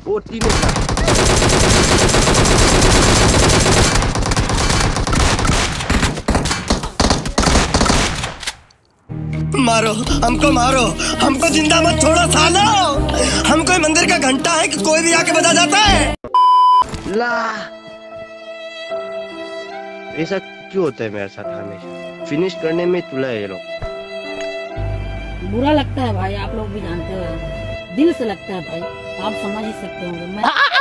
वो तीनों का। मारो हमको, मारो हमको, जिंदा मत छोड़ो सालो। हम कोई मंदिर का घंटा है कि कोई भी आके बजा जाता है। ला ऐसा क्यों होता है मेरे साथ हमेशा? फिनिश करने में तुला है ये लोग। बुरा लगता है भाई, आप लोग भी जानते हो, दिल से लगता है भाई, आप समझ ही सकते होंगे। मैं